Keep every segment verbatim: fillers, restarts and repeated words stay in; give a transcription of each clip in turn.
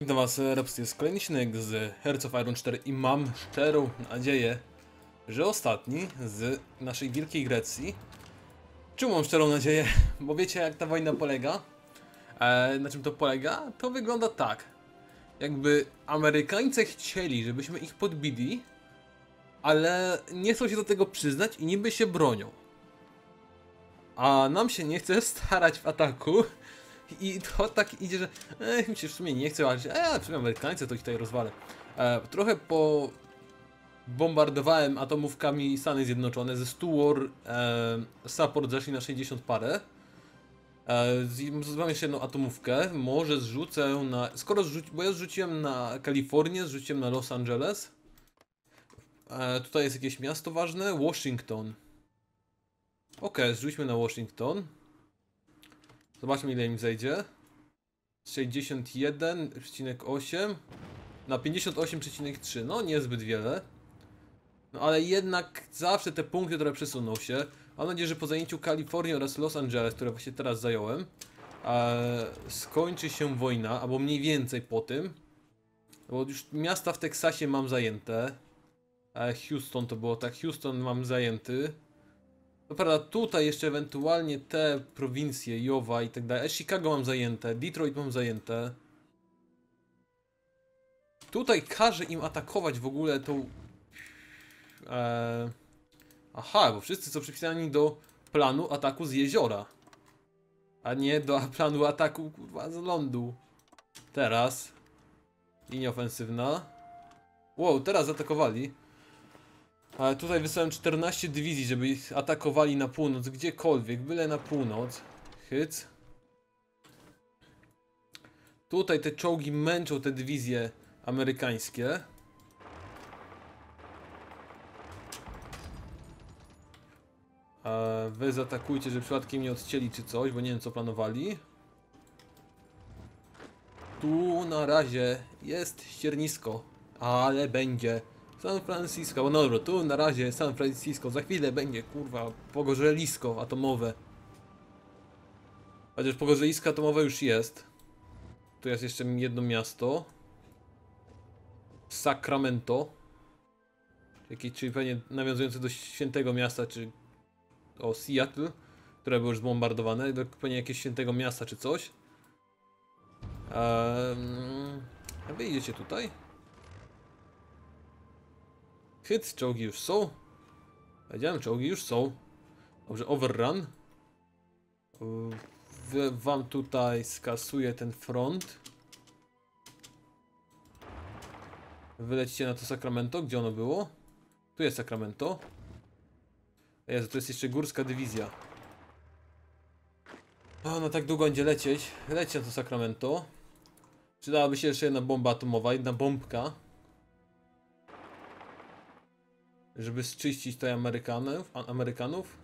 Witam was, Reps, jest kolejny odcinek z Hearts of Iron cztery i mam szczerą nadzieję, że ostatni z naszej Wielkiej Grecji. Czemu mam szczerą nadzieję? Bo wiecie, jak ta wojna polega? E, na czym to polega? To wygląda tak. Jakby Amerykanie chcieli, żebyśmy ich podbili, ale nie chcą się do tego przyznać i niby się bronią. A nam się nie chce starać w ataku. I to tak idzie, że eh, mi się w sumie nie chce, ale e, w sumie Amerykańcy to ich tutaj rozwalę. E, trochę po bombardowałem atomówkami Stany Zjednoczone, ze stu war e, support zeszli na sześćdziesiąt parę. E, mam jeszcze jedną atomówkę, może zrzucę na... Skoro zrzuci, bo ja zrzuciłem na Kalifornię, zrzuciłem na Los Angeles. E, tutaj jest jakieś miasto ważne, Washington. Ok, zrzućmy na Washington. Zobaczmy, ile im zejdzie. sześćdziesiąt jeden przecinek osiem na pięćdziesiąt osiem przecinek trzy. No niezbyt wiele. No ale jednak zawsze te punkty, które przesuną się. Mam nadzieję, że po zajęciu Kalifornii oraz Los Angeles, które właśnie teraz zająłem, e, skończy się wojna, albo mniej więcej po tym. Bo już miasta w Teksasie mam zajęte. E, Houston to było tak, Houston mam zajęty. No prawda, tutaj jeszcze ewentualnie te prowincje, Iowa i tak dalej. Chicago mam zajęte, Detroit mam zajęte. Tutaj każe im atakować w ogóle tą... Eee... Aha, bo wszyscy są przypisani do planu ataku z jeziora. A nie do planu ataku, kurwa, z lądu. Teraz. Linia ofensywna. Wow, teraz zaatakowali. Ale tutaj wysłałem czternaście dywizji, żeby ich atakowali na północ, gdziekolwiek, byle na północ. Hyc. Tutaj te czołgi męczą te dywizje amerykańskie. A wy zaatakujcie, żeby przypadkiem nie odcięli czy coś, bo nie wiem co planowali. Tu na razie jest ściernisko, ale będzie San Francisco, no dobra, tu na razie San Francisco, za chwilę będzie, kurwa, pogorzelisko atomowe. Chociaż pogorzelisko atomowe już jest. Tu jest jeszcze jedno miasto. Sacramento. Czyli, czyli pewnie nawiązujące do świętego miasta, czy... O, Seattle, które było już zbombardowane, do pewnie jakiegoś świętego miasta, czy coś. Ehm, a wy idziecie tutaj? Hit, czołgi już są. Powiedziałem, czołgi już są. Dobrze, overrun. W, wam tutaj skasuję ten front. Wylecicie na to Sacramento. Gdzie ono było? Tu jest Sacramento. Jezu, to jest jeszcze górska dywizja. O, no tak długo będzie lecieć. Leci na to Sacramento. Przydałaby się jeszcze jedna bomba atomowa, jedna bombka. Żeby zczyścić tutaj Amerykanów. Amerykanów.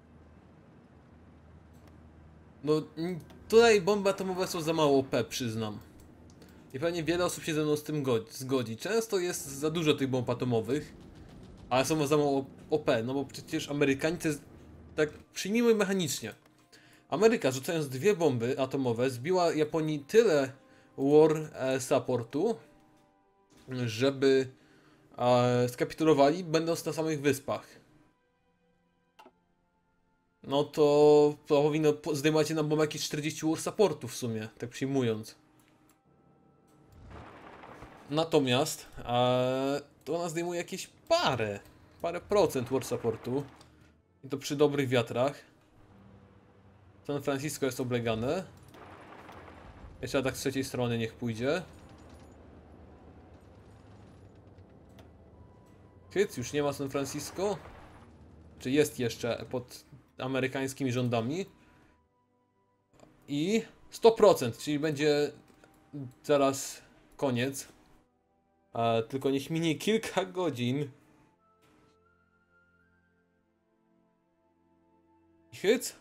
No, tutaj bomby atomowe są za mało O P, przyznam. I pewnie wiele osób się ze mną z tym zgodzi. Często jest za dużo tych bomb atomowych, ale są za mało O P, no bo przecież Amerykanie to jest, tak przyjmijmy mechanicznie. Ameryka, rzucając dwie bomby atomowe, zbiła Japonii tyle war e, supportu, żeby e, skapitulowali, będąc na samych wyspach. No to, to powinno zdejmować na bombę jakieś czterdzieści war supportu w sumie, tak przyjmując. Natomiast e, to ona zdejmuje jakieś parę, parę procent war supportu. I to przy dobrych wiatrach. San Francisco jest oblegane. Jeszcze atak z trzeciej strony niech pójdzie. Hyc, już nie ma San Francisco. Czy jest jeszcze pod amerykańskimi rządami. I sto procent, czyli będzie zaraz koniec. A, tylko niech minie kilka godzin. Hyc?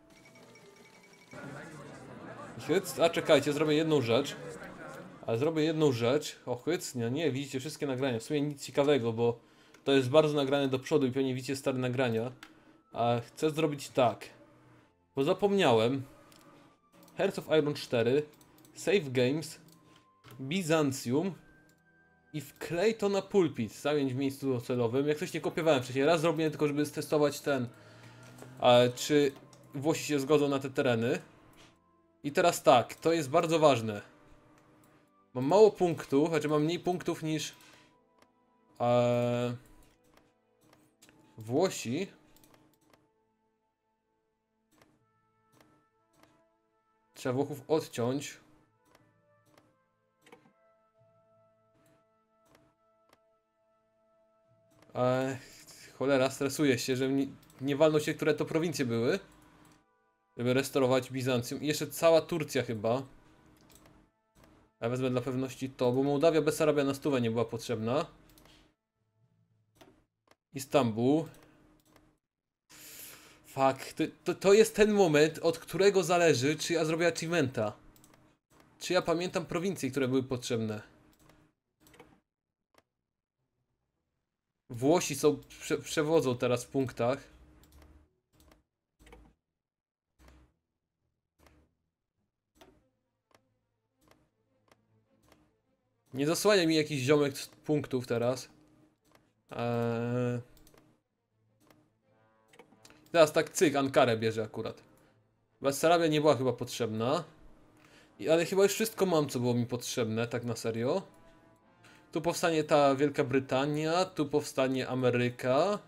Hyc? A czekajcie, zrobię jedną rzecz. Ale zrobię jedną rzecz. O, hyc? Nie, nie, widzicie wszystkie nagrania. W sumie nic ciekawego, bo to jest bardzo nagrane do przodu i pewnie widzicie stare nagrania. A chcę zrobić tak. Bo zapomniałem. Hearts of Iron cztery. Save Games. Bizancjum i wklej to na pulpit. Zamień w miejscu docelowym. Jak coś nie kopiowałem wcześniej. Raz zrobiłem tylko, żeby stestować ten, a, czy Włosi się zgodzą na te tereny. I teraz tak, to jest bardzo ważne. Mam mało punktów, znaczy mam mniej punktów niż e, Włosi. Trzeba Włochów odciąć. E, cholera, stresuję się, że nie, nie walną się, które to prowincje były. Żeby restaurować Bizancjum. I jeszcze cała Turcja chyba. Ja wezmę dla pewności to, bo Mołdawia, Besarabia na stówę nie była potrzebna. Istanbul. Fuck, to, to, to jest ten moment, od którego zależy, czy ja zrobię achievementa. Czy ja pamiętam prowincje, które były potrzebne. Włosi są, prze, przewodzą teraz w punktach. Nie zasłania mi jakiś ziomek z punktów teraz. Eee... Teraz tak cyk, Ankarę bierze akurat. Bessarabia nie była chyba potrzebna. I, ale chyba już wszystko mam, co było mi potrzebne, tak na serio. Tu powstanie ta Wielka Brytania, tu powstanie Ameryka.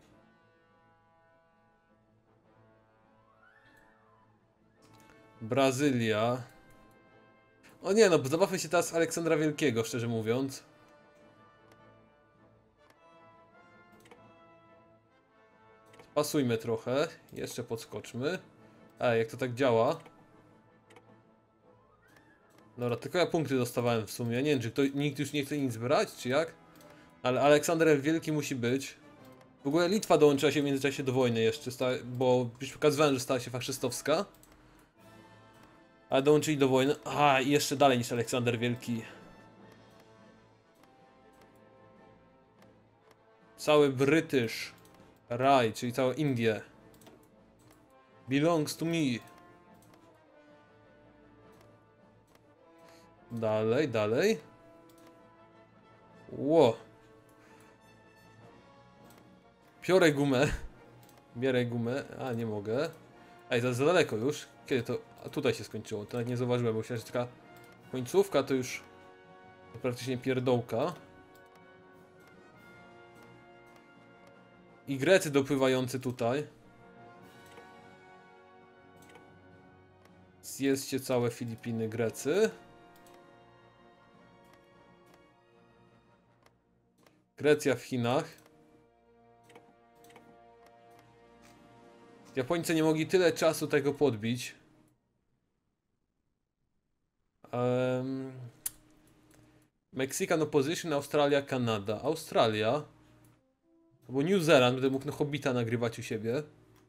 Brazylia. O nie no, zabawmy się teraz w Aleksandra Wielkiego, szczerze mówiąc. Pasujmy trochę, jeszcze podskoczmy. Ej, jak to tak działa? Dobra, tylko ja punkty dostawałem w sumie. Nie wiem, czy ktoś, nikt już nie chce nic brać, czy jak? Ale Aleksander Wielki musi być. W ogóle Litwa dołączyła się w międzyczasie do wojny jeszcze, bo już pokazywałem, że stała się faszystowska. Ale dołączyli do wojny. A, i jeszcze dalej niż Aleksander Wielki. Cały British Raj, czyli całe Indie. Belongs to me. Dalej, dalej. Ło. Biorę gumę. Bierę gumę. A, nie mogę. Ej, za, za daleko już. Kiedy to... A tutaj się skończyło. To nawet nie zauważyłem, bo myślałem, że taka końcówka to już... To praktycznie pierdołka. I Grecy dopływający tutaj. Zjedzcie całe Filipiny, Grecy. Grecja w Chinach. Japońcy nie mogli tyle czasu tego podbić. Um, Mexican Opposition, Australia, Kanada. Australia. Albo New Zealand, będę mógł na Hobbita nagrywać u siebie.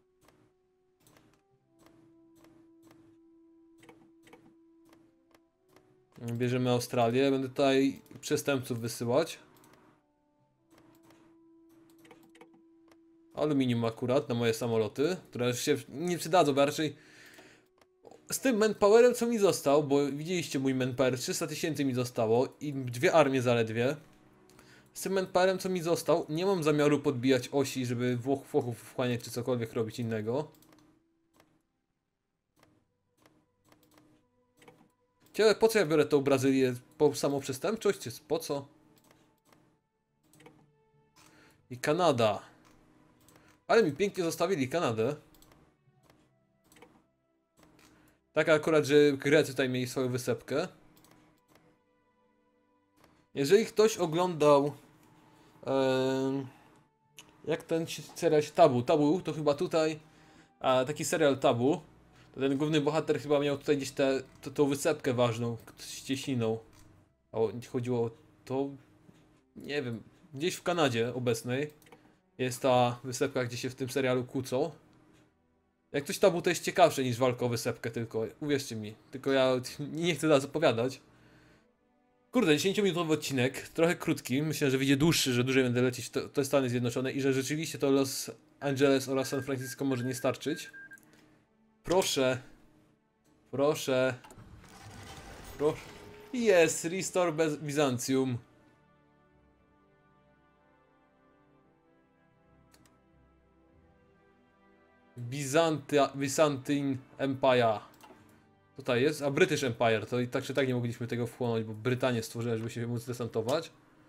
Bierzemy Australię. Będę tutaj przestępców wysyłać. Aluminium akurat na moje samoloty, które już się nie przydadzą, bo raczej z tym manpowerem, co mi został, bo widzieliście mój manpower, trzysta tysięcy mi zostało i dwie armie zaledwie. Z tym manpowerem, co mi został, nie mam zamiaru podbijać osi, żeby Włoch, Włochów wchłaniać czy cokolwiek robić innego. Ciekawe, po co ja biorę tą Brazylię? Po samą przestępczość, czy po co? I Kanada. Ale mi pięknie zostawili Kanadę. Tak akurat, że Grecy tutaj mieli swoją wysepkę. Jeżeli ktoś oglądał e, jak ten serial Tabu, Tabu to chyba tutaj a, taki serial Tabu, to ten główny bohater chyba miał tutaj gdzieś tę tą wysepkę ważną z cieśniną. A chodziło o to, nie wiem, gdzieś w Kanadzie obecnej jest ta wysepka, gdzie się w tym serialu kłócą. Jak coś Tabu to jest ciekawsze niż walka o wysepkę tylko, uwierzcie mi. Tylko ja nie chcę teraz opowiadać. Kurde, dziesięciominutowy odcinek, trochę krótki, myślę, że wyjdzie dłuższy, że dłużej będę lecieć to, to Stany Zjednoczone i że rzeczywiście to Los Angeles oraz San Francisco może nie starczyć. Proszę. Proszę. Proszę. Jest, Restore Bez Byzantium. Bizantia, Byzantine Empire. Tutaj jest, a British Empire, to i tak czy tak nie mogliśmy tego wchłonąć, bo Brytanię stworzyłem, żeby się móc desantować.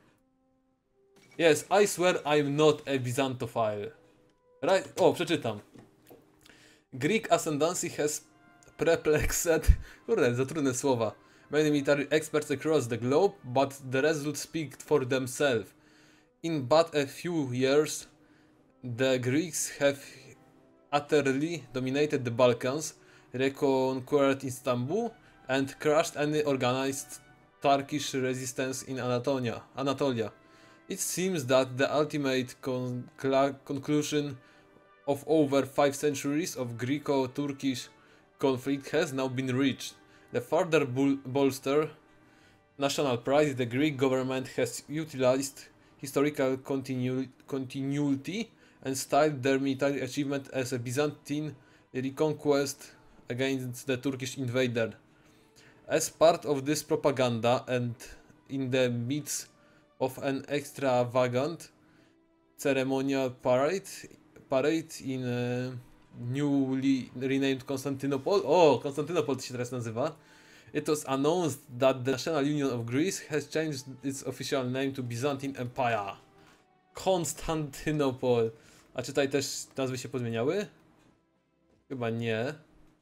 Yes, I swear I'm not a Byzantophile. Right, o, przeczytam. Greek ascendancy has perplexed, kurde, za trudne słowa, many military experts across the globe, but the results speak for themselves. In but a few years, the Greeks have utterly dominated the Balkans, reconquered Istanbul, and crushed any organized Turkish resistance in Anatolia. Anatolia. It seems that the ultimate con conclusion of over five centuries of Greco-Turkish conflict has now been reached. The further bol bolster national pride, the Greek government has utilized historical continu continuity and styled their military achievement as a Byzantine reconquest against the Turkish invader. As part of this propaganda and in the midst of an extravagant ceremonial parade, parade in uh, newly renamed Constantinople, o, Konstantynopol to się teraz nazywa, it was announced that the National Union of Greece has changed its official name to Byzantine Empire. Konstantynopol. A czy tutaj też nazwy się pozmieniały? Chyba nie.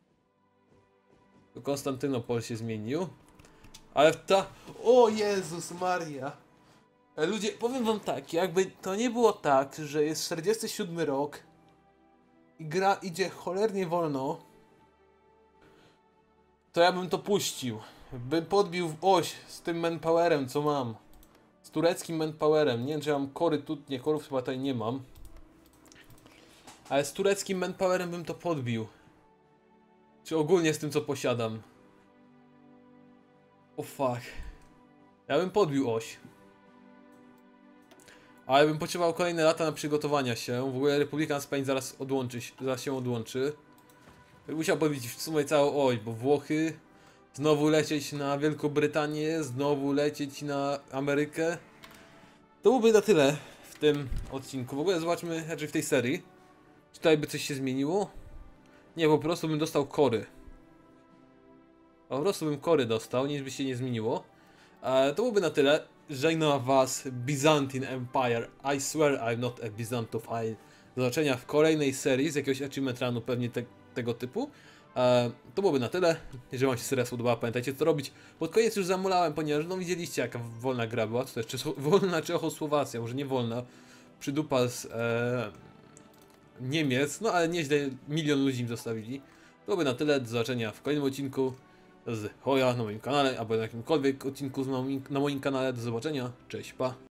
To Konstantynopol się zmienił. Ale ta... O Jezus Maria! Ludzie, powiem wam tak, jakby to nie było tak, że jest czterdziesty siódmy rok i gra idzie cholernie wolno, to ja bym to puścił. Bym podbił w oś z tym manpowerem, co mam. Z tureckim manpowerem. Nie wiem, czy ja mam kory tu, nie, korów chyba tutaj nie mam. Ale z tureckim manpowerem bym to podbił. Czy ogólnie z tym, co posiadam. O fuck. Ja bym podbił oś. Ale bym potrzebował kolejne lata na przygotowania się. W ogóle Republikan Spain zaraz odłączy, zaraz się odłączy. Musiał podbić w sumie całą oś, bo Włochy, znowu lecieć na Wielką Brytanię, znowu lecieć na Amerykę. To byłoby na tyle w tym odcinku. W ogóle zobaczmy, znaczy w tej serii. Czy tutaj by coś się zmieniło? Nie, po prostu bym dostał kory. Po prostu bym kory dostał, nic by się nie zmieniło. E, to byłoby na tyle. Żegnam was, Byzantine Empire. I swear I'm not a Byzantophile. Do zobaczenia w kolejnej serii z jakiegoś achievement runu, pewnie te, tego typu. E, to byłoby na tyle. Jeżeli wam się seria spodobała, pamiętajcie co robić. Pod koniec już zamulałem, ponieważ no widzieliście jaka wolna gra była. To jest wolna Czechosłowacja, może nie wolna. Przydupa z e, Niemiec, no ale nieźle, milion ludzi im zostawili. To byłoby na tyle. Do zobaczenia w kolejnym odcinku z Hoja na moim kanale, albo na jakimkolwiek odcinku na moim, na moim kanale. Do zobaczenia. Cześć, pa.